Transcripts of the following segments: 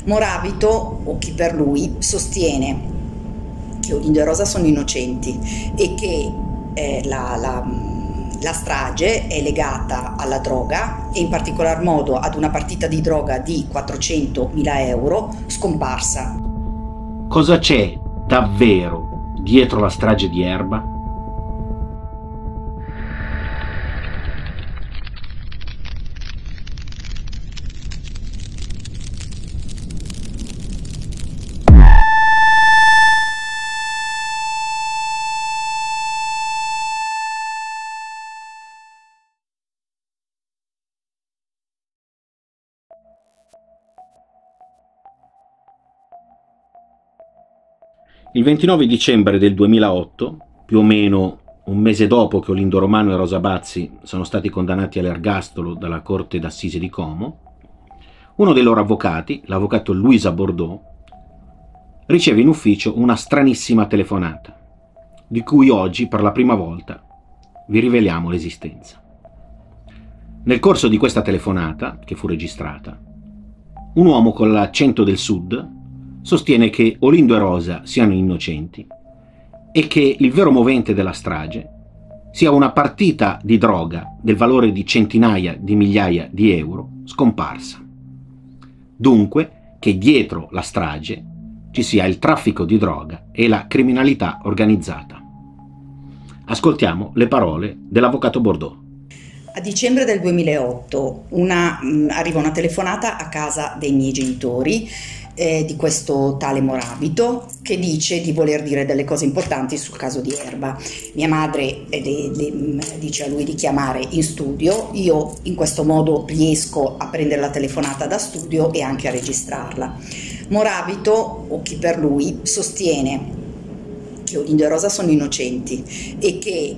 Moravito, o chi per lui, sostiene che Olindo e Rosa sono innocenti e che la strage è legata alla droga e in particolar modo ad una partita di droga di 400.000 euro scomparsa. Cosa c'è davvero dietro la strage di Erba? Il 29 dicembre del 2008, più o meno un mese dopo che Olindo Romano e Rosa Bazzi sono stati condannati all'ergastolo dalla Corte d'Assise di Como, uno dei loro avvocati, l'avvocato Luisa Bordeaux, riceve in ufficio una stranissima telefonata, di cui oggi per la prima volta vi riveliamo l'esistenza. Nel corso di questa telefonata, che fu registrata, un uomo con l'accento del sud sostiene che Olindo e Rosa siano innocenti e che il vero movente della strage sia una partita di droga del valore di centinaia di migliaia di euro scomparsa. Dunque che dietro la strage ci sia il traffico di droga e la criminalità organizzata. Ascoltiamo le parole dell'avvocato Bordeaux. A dicembre del 2008 arriva una telefonata a casa dei miei genitori di questo tale Moravito, che dice di voler dire delle cose importanti sul caso di Erba. Mia madre dice a lui di chiamare in studio. Io in questo modo riesco a prendere la telefonata da studio e anche a registrarla. Moravito, o chi per lui, sostiene che Olindo e Rosa sono innocenti e che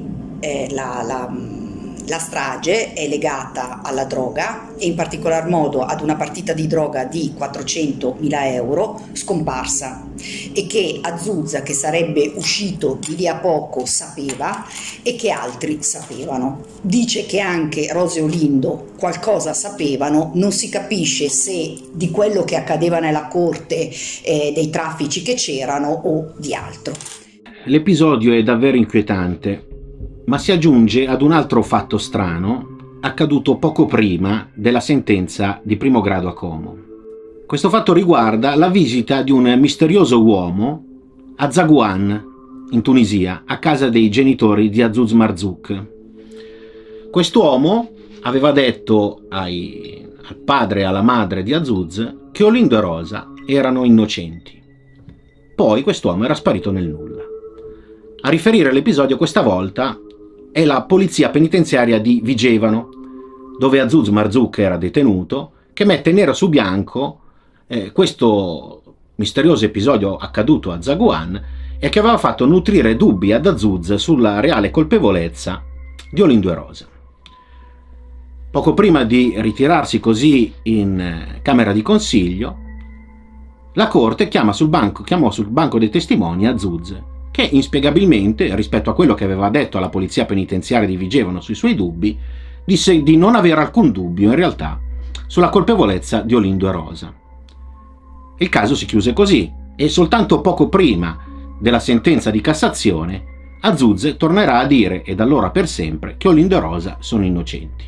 la strage è legata alla droga e in particolar modo ad una partita di droga di 400.000 euro scomparsa e che Azuzza, che sarebbe uscito di lì a poco, sapeva e che altri sapevano. Dice che anche Rosa e Olindo qualcosa sapevano, non si capisce se di quello che accadeva nella corte, dei traffici che c'erano o di altro. L'episodio è davvero inquietante, ma si aggiunge ad un altro fatto strano accaduto poco prima della sentenza di primo grado a Como. Questo fatto riguarda la visita di un misterioso uomo a Zaghouan, in Tunisia, a casa dei genitori di Azouz Marzouk. Quest'uomo aveva detto al padre e alla madre di Azouz che Olindo e Rosa erano innocenti. Poi quest'uomo era sparito nel nulla. A riferire l'episodio questa volta è la polizia penitenziaria di Vigevano, dove Azouz Marzouk era detenuto, che mette nero su bianco questo misterioso episodio accaduto a Zaghouan e che aveva fatto nutrire dubbi ad Azouz sulla reale colpevolezza di Olindo e Rosa. Poco prima di ritirarsi così in camera di consiglio, la corte chiamò sul banco dei testimoni Azouz, che inspiegabilmente, rispetto a quello che aveva detto alla polizia penitenziaria di Vigevano sui suoi dubbi, disse di non avere alcun dubbio in realtà sulla colpevolezza di Olindo e Rosa. Il caso si chiuse così e soltanto poco prima della sentenza di Cassazione Azouz tornerà a dire, e da allora per sempre, che Olindo e Rosa sono innocenti.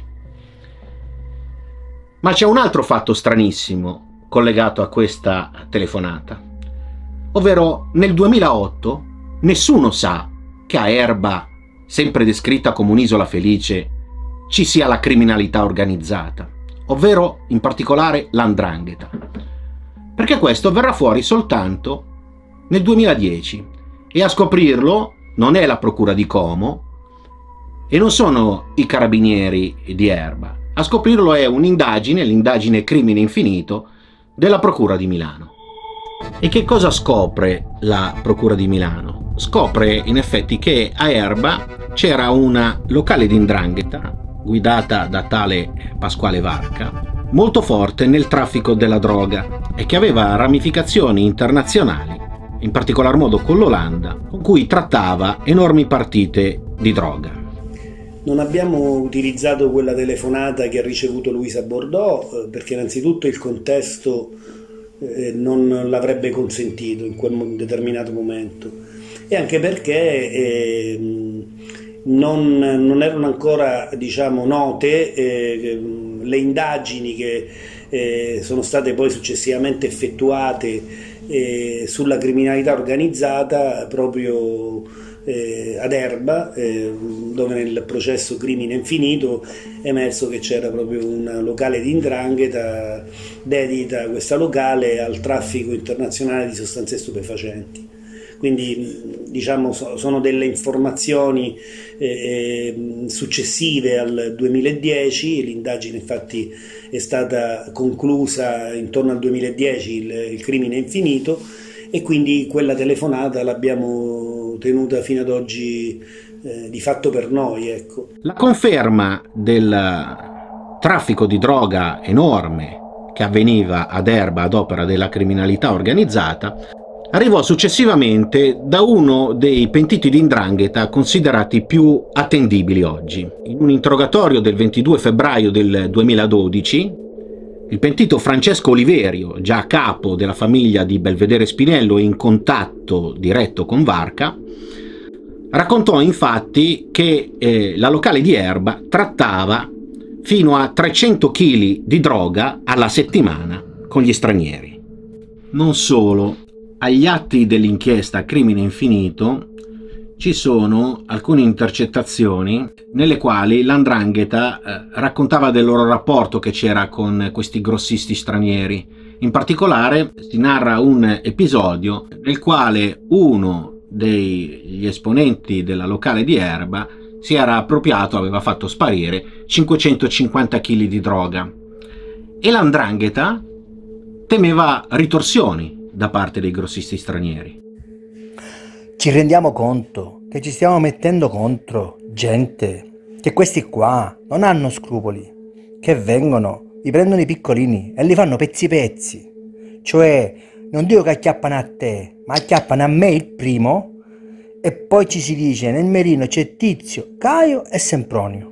Ma c'è un altro fatto stranissimo collegato a questa telefonata, ovvero nel 2008 nessuno sa che a Erba, sempre descritta come un'isola felice, ci sia la criminalità organizzata, ovvero in particolare l''ndrangheta, perché questo verrà fuori soltanto nel 2010 e a scoprirlo non è la procura di Como e non sono i carabinieri di Erba, a scoprirlo è un'indagine, l'indagine Crimine Infinito della procura di Milano. E che cosa scopre la procura di Milano? Scopre in effetti che a Erba c'era una locale di 'ndrangheta guidata da tale Pasquale Varca, molto forte nel traffico della droga e che aveva ramificazioni internazionali, in particolar modo con l'Olanda, con cui trattava enormi partite di droga. Non abbiamo utilizzato quella telefonata che ha ricevuto Luisa Bordeaux perché innanzitutto il contesto non l'avrebbe consentito in quel determinato momento, e anche perché non erano ancora, diciamo, note le indagini che sono state poi successivamente effettuate sulla criminalità organizzata proprio ad Erba, dove nel processo Crimine Infinito è emerso che c'era proprio un locale di 'ndrangheta dedita questa locale al traffico internazionale di sostanze stupefacenti. Quindi, diciamo, sono delle informazioni successive al 2010. L'indagine infatti è stata conclusa intorno al 2010, il Crimine Infinito, e quindi quella telefonata l'abbiamo tenuta fino ad oggi di fatto per noi, ecco. La conferma del traffico di droga enorme che avveniva ad Erba ad opera della criminalità organizzata arrivò successivamente da uno dei pentiti di 'ndrangheta considerati più attendibili oggi. In un interrogatorio del 22 febbraio del 2012, il pentito Francesco Oliverio, già a capo della famiglia di Belvedere Spinello e in contatto diretto con Varca, raccontò infatti che la locale di Erba trattava fino a 300 kg di droga alla settimana con gli stranieri. Non solo, agli atti dell'inchiesta Crimine Infinito ci sono alcune intercettazioni nelle quali l''ndrangheta raccontava del loro rapporto che c'era con questi grossisti stranieri. In particolare si narra un episodio nel quale uno degli esponenti della locale di Erba si era appropriato, aveva fatto sparire 550 kg di droga, e l''ndrangheta temeva ritorsioni da parte dei grossisti stranieri. Ci rendiamo conto che ci stiamo mettendo contro gente, che questi qua non hanno scrupoli, che vengono, li prendono i piccolini e li fanno pezzi pezzi. Cioè, non dico che acchiappano a te, ma acchiappano a me il primo, e poi ci si dice nel mirino c'è Tizio, Caio e Sempronio.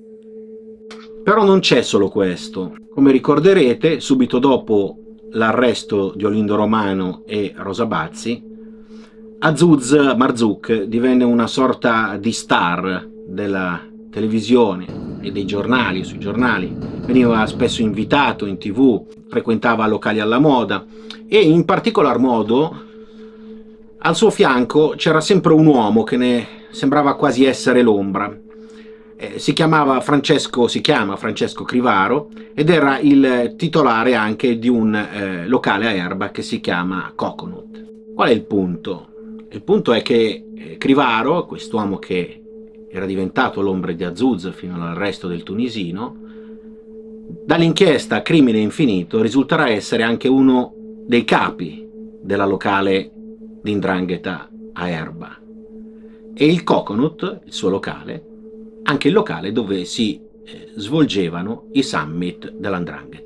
Però non c'è solo questo. Come ricorderete, subito dopo l'arresto di Olindo Romano e Rosa Bazzi, Azuz Marzouk divenne una sorta di star della televisione e dei giornali, sui giornali. Veniva spesso invitato in TV, frequentava locali alla moda, e in particolar modo al suo fianco c'era sempre un uomo che ne sembrava quasi essere l'ombra. Si chiama Francesco Crivaro ed era il titolare anche di un locale a Erba che si chiama Coconut. Qual è il punto? Il punto è che Crivaro, quest'uomo che era diventato l'ombra di Azuz fino all'arresto del tunisino, dall'inchiesta Crimine Infinito risulterà essere anche uno dei capi della locale di 'ndrangheta a Erba, e il Coconut, il suo locale, anche il locale dove si svolgevano i summit della 'ndrangheta.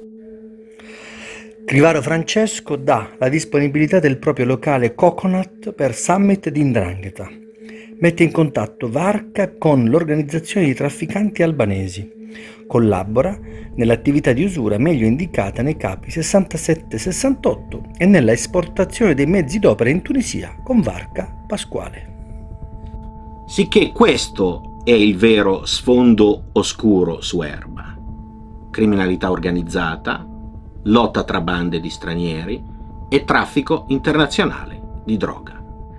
Crivaro Francesco dà la disponibilità del proprio locale Coconut per summit di 'ndrangheta. Mette in contatto Varca con l'organizzazione di trafficanti albanesi. Collabora nell'attività di usura meglio indicata nei capi 67-68 e nella esportazione dei mezzi d'opera in Tunisia con Varca Pasquale. Sicché questo è il vero sfondo oscuro su Erba: criminalità organizzata, lotta tra bande di stranieri e traffico internazionale di droga.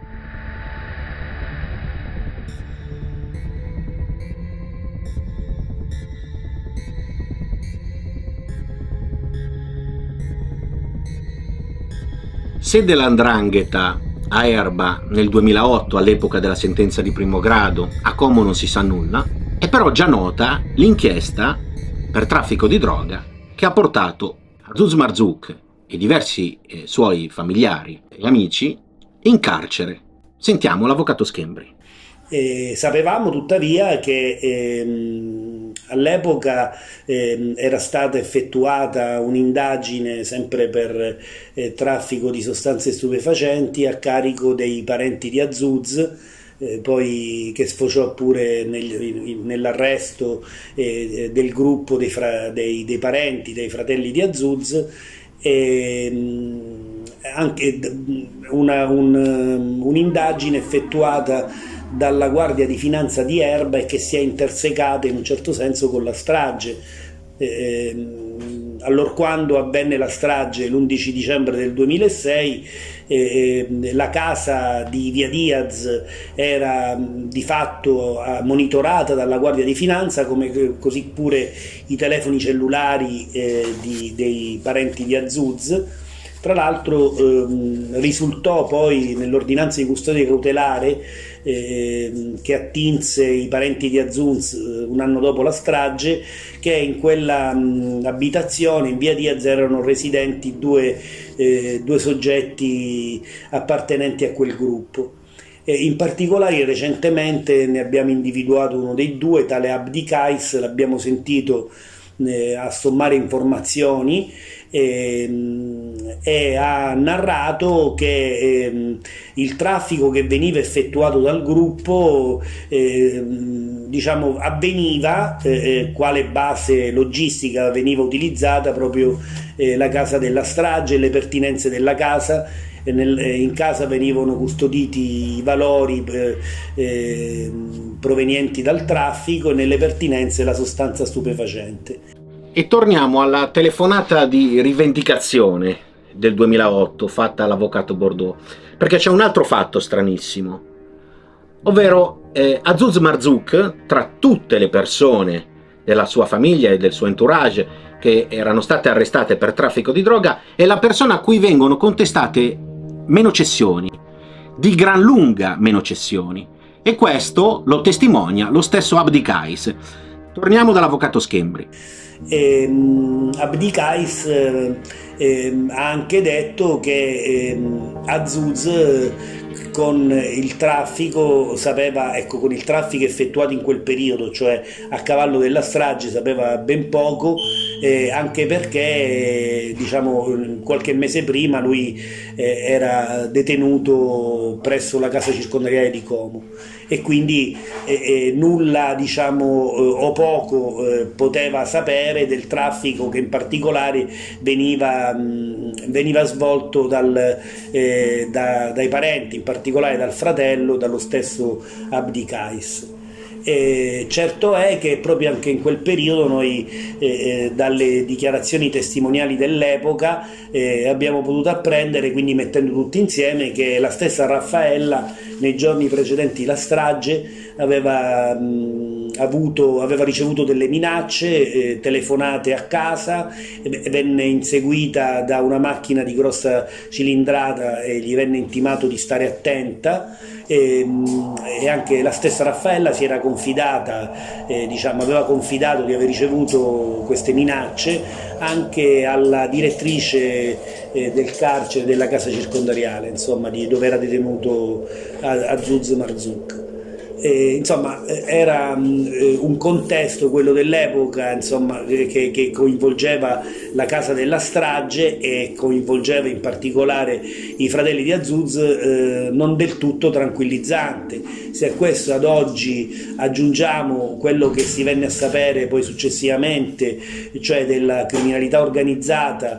Se della 'ndrangheta a Erba nel 2008, all'epoca della sentenza di primo grado, a Como non si sa nulla, è però già nota l'inchiesta per traffico di droga che ha portato Azuz Marzouk e diversi suoi familiari e amici in carcere. Sentiamo l'avvocato Schembri. Sapevamo tuttavia che all'epoca era stata effettuata un'indagine sempre per traffico di sostanze stupefacenti a carico dei parenti di Azuz, poi che sfociò pure nell'arresto del gruppo dei parenti, dei fratelli di Azuz, Anche un'indagine effettuata dalla Guardia di Finanza di Erba e che si è intersecata in un certo senso con la strage. Allorquando avvenne la strage l'11 dicembre del 2006, la casa di Via Diaz era di fatto monitorata dalla Guardia di Finanza, così pure i telefoni cellulari dei parenti di Azzouz. Tra l'altro risultò poi nell'ordinanza di custodia cautelare che attinse i parenti di Azzouz un anno dopo la strage, che in quella abitazione in Via Diaz erano residenti due soggetti appartenenti a quel gruppo. In particolare recentemente ne abbiamo individuato uno dei due, tale Abdi Kais. L'abbiamo sentito a sommare informazioni e ha narrato che il traffico che veniva effettuato dal gruppo diciamo avveniva, quale base logistica veniva utilizzata proprio la casa della strage e le pertinenze della casa. In casa venivano custoditi i valori provenienti dal traffico e nelle pertinenze la sostanza stupefacente. E torniamo alla telefonata di rivendicazione del 2008 fatta all'avvocato Bordeaux, perché c'è un altro fatto stranissimo, ovvero Azzouz Marzouk, tra tutte le persone della sua famiglia e del suo entourage che erano state arrestate per traffico di droga, è la persona a cui vengono contestate meno cessioni, di gran lunga meno cessioni, e questo lo testimonia lo stesso Abdi Kais. Torniamo dall'avvocato Schembri. Abdi Kais ha anche detto che Azzouz con il traffico sapeva, ecco, con il traffico effettuato in quel periodo, cioè a cavallo della strage, sapeva ben poco, anche perché diciamo qualche mese prima lui era detenuto presso la casa circondariale di Como e quindi nulla, diciamo, o poco poteva sapere del traffico che in particolare veniva svolto dai parenti, in particolare dal fratello, dallo stesso Abdi Kais. Certo è che proprio anche in quel periodo noi dalle dichiarazioni testimoniali dell'epoca abbiamo potuto apprendere, quindi mettendo tutti insieme, che la stessa Raffaella nei giorni precedenti la strage aveva ricevuto delle minacce, telefonate a casa, venne inseguita da una macchina di grossa cilindrata e gli venne intimato di stare attenta, e anche la stessa Raffaella si era confidata, aveva confidato di aver ricevuto queste minacce anche alla direttrice del carcere della casa circondariale, insomma, dove era detenuto Azzouz Marzouk. Insomma, era un contesto, quello dell'epoca, insomma, che coinvolgeva la casa della strage e coinvolgeva in particolare i fratelli di Azzouz, non del tutto tranquillizzante. Se a questo ad oggi aggiungiamo quello che si venne a sapere poi successivamente, cioè della criminalità organizzata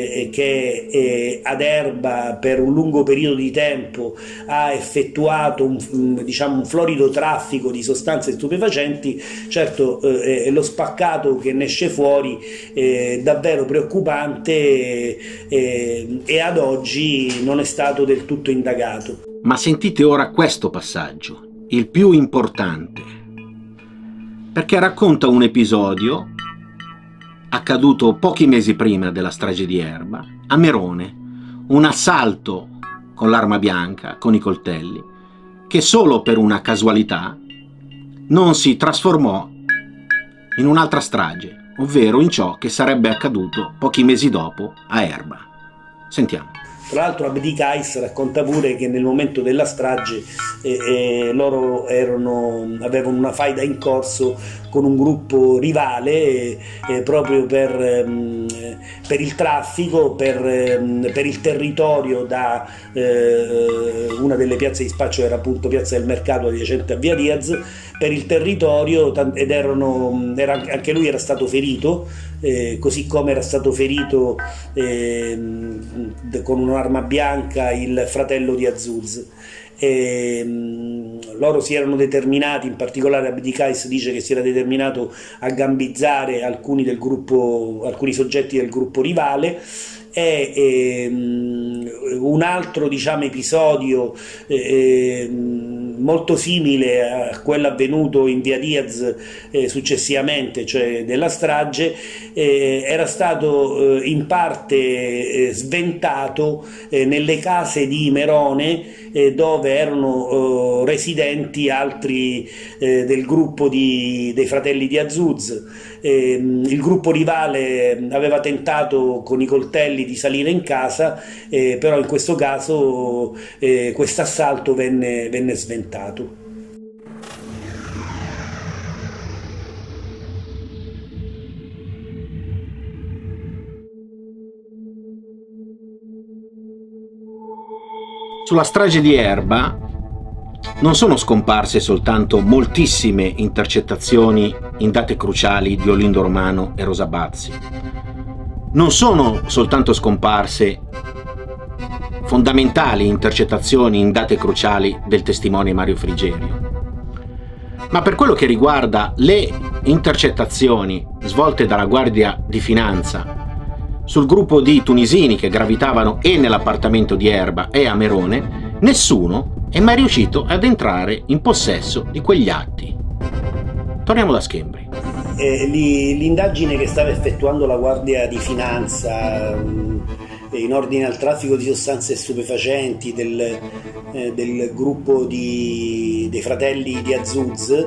che ad Erba per un lungo periodo di tempo ha effettuato un florido traffico di sostanze stupefacenti, certo lo spaccato che ne esce fuori è davvero preoccupante e ad oggi non è stato del tutto indagato. Ma sentite ora questo passaggio, il più importante, perché racconta un episodio accaduto pochi mesi prima della strage di Erba, a Merone, un assalto con l'arma bianca, con i coltelli, che solo per una casualità non si trasformò in un'altra strage, ovvero in ciò che sarebbe accaduto pochi mesi dopo a Erba. Sentiamo. Tra l'altro Abdi Kais racconta pure che nel momento della strage loro avevano una faida in corso con un gruppo rivale proprio per il traffico, per il territorio da una delle piazze di spaccio, era appunto Piazza del Mercato adiacente a Via Diaz, per il territorio, ed anche lui era stato ferito così come era stato ferito con un'arma bianca il fratello di Azzouz. Loro si erano determinati, in particolare Abdicais dice che si era determinato a gambizzare alcuni soggetti del gruppo rivale. Un altro, diciamo, episodio molto simile a quello avvenuto in via Diaz successivamente, cioè della strage, era stato in parte sventato nelle case di Merone, dove erano residenti altri del gruppo dei fratelli di Azzouz. Il gruppo rivale aveva tentato con i coltelli di salire in casa, però in questo caso questo assalto venne sventato. Sulla strage di Erba non sono scomparse soltanto moltissime intercettazioni in date cruciali di Olindo Romano e Rosa Bazzi. Non sono soltanto scomparse fondamentali intercettazioni in date cruciali del testimone Mario Frigerio, ma per quello che riguarda le intercettazioni svolte dalla Guardia di Finanza sul gruppo di tunisini che gravitavano e nell'appartamento di Erba e a Merone, nessuno è mai riuscito ad entrare in possesso di quegli atti. Torniamo da Schembri. L'indagine che stava effettuando la Guardia di Finanza in ordine al traffico di sostanze stupefacenti del gruppo dei fratelli di Azzouz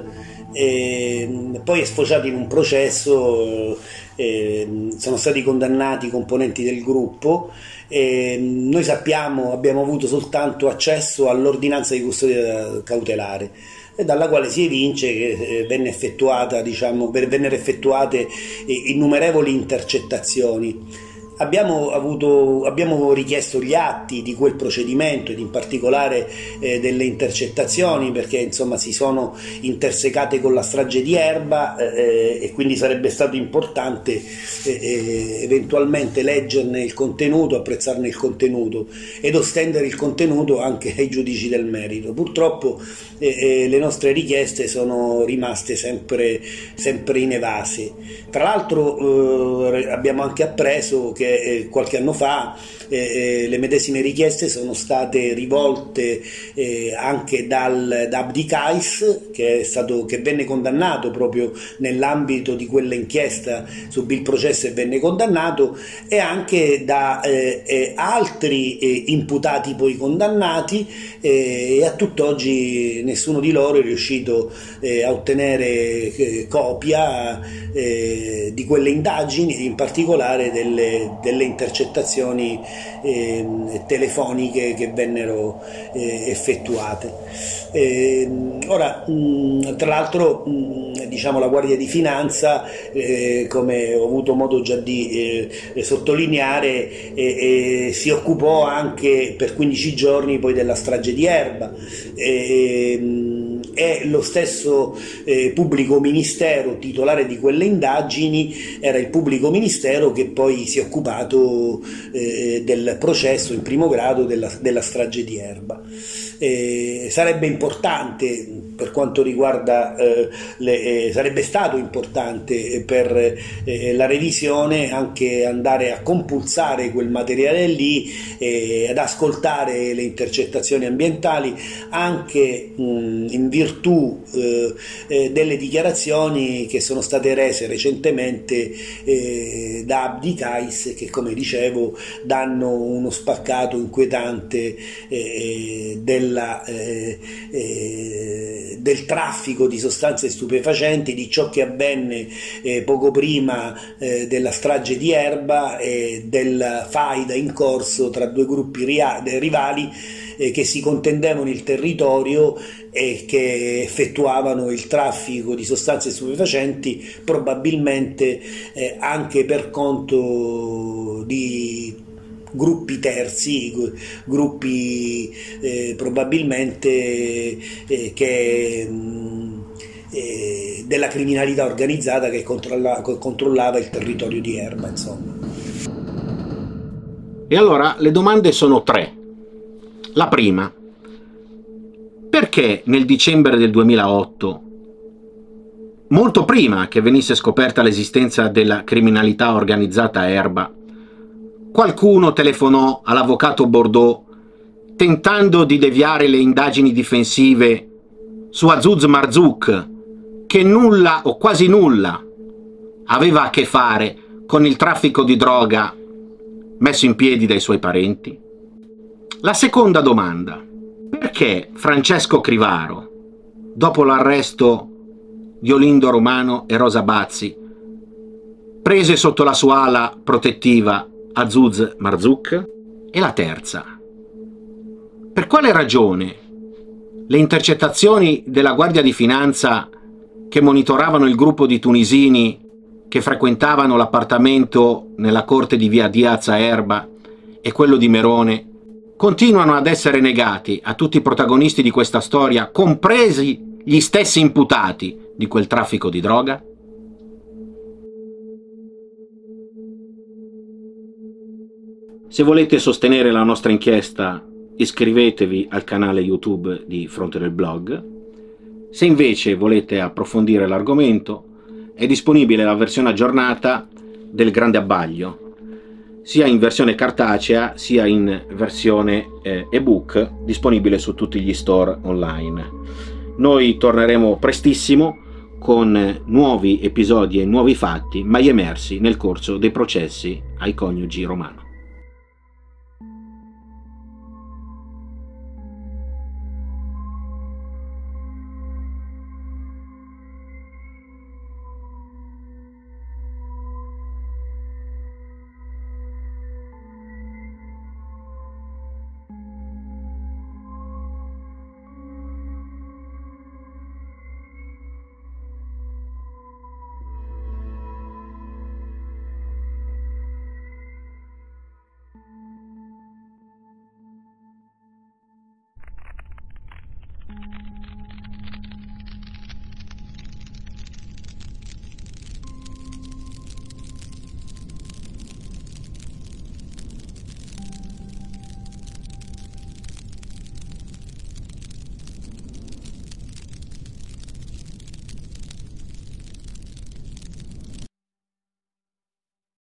poi è sfociato in un processo. Sono stati condannati i componenti del gruppo. Noi abbiamo avuto soltanto accesso all'ordinanza di custodia cautelare, dalla quale si evince che vennero effettuate innumerevoli intercettazioni. Abbiamo richiesto gli atti di quel procedimento ed in particolare delle intercettazioni, perché insomma si sono intersecate con la strage di Erba e quindi sarebbe stato importante eventualmente leggerne il contenuto, apprezzarne il contenuto ed estendere il contenuto anche ai giudici del merito. Purtroppo le nostre richieste sono rimaste sempre inevase. Tra l'altro abbiamo anche appreso che qualche anno fa le medesime richieste sono state rivolte anche da Abdicais, che venne condannato proprio nell'ambito di quella inchiesta, subì il processo e venne condannato, e anche da altri imputati poi condannati, e a tutt'oggi nessuno di loro è riuscito a ottenere copia di quelle indagini, in particolare delle intercettazioni telefoniche che vennero effettuate. Ora, tra l'altro, diciamo, la Guardia di Finanza, come ho avuto modo già di sottolineare, si occupò anche per 15 giorni poi della strage di Erba. E lo stesso pubblico ministero titolare di quelle indagini era il pubblico ministero che poi si è occupato del processo in primo grado della strage di Erba. Sarebbe importante, per quanto riguarda sarebbe stato importante per la revisione anche andare a compulsare quel materiale lì, ad ascoltare le intercettazioni ambientali, anche in virtù delle dichiarazioni che sono state rese recentemente da Abdicais, che, come dicevo, danno uno spaccato inquietante del traffico di sostanze stupefacenti, di ciò che avvenne poco prima della strage di Erba e della faida in corso tra due gruppi rivali che si contendevano il territorio e che effettuavano il traffico di sostanze stupefacenti, probabilmente anche per conto di gruppi terzi, gruppi probabilmente che della criminalità organizzata che controllava il territorio di Erba, insomma. E allora le domande sono 3. La prima: perché nel dicembre del 2008, molto prima che venisse scoperta l'esistenza della criminalità organizzata a Erba, qualcuno telefonò all'avvocato Bordeaux tentando di deviare le indagini difensive su Azuz Marzouk, che nulla o quasi nulla aveva a che fare con il traffico di droga messo in piedi dai suoi parenti? La seconda domanda: perché Francesco Crivaro, dopo l'arresto di Olindo Romano e Rosa Bazzi, prese sotto la sua ala protettiva Azuz Marzouk? E la terza: per quale ragione le intercettazioni della Guardia di Finanza che monitoravano il gruppo di tunisini che frequentavano l'appartamento nella corte di via Diaz a Erba e quello di Merone continuano ad essere negati a tutti i protagonisti di questa storia, compresi gli stessi imputati di quel traffico di droga? Se volete sostenere la nostra inchiesta, iscrivetevi al canale YouTube di Fronte del Blog. Se invece volete approfondire l'argomento, è disponibile la versione aggiornata del Grande Abbaglio, sia in versione cartacea sia in versione ebook, disponibile su tutti gli store online. Noi torneremo prestissimo con nuovi episodi e nuovi fatti mai emersi nel corso dei processi ai coniugi Romano.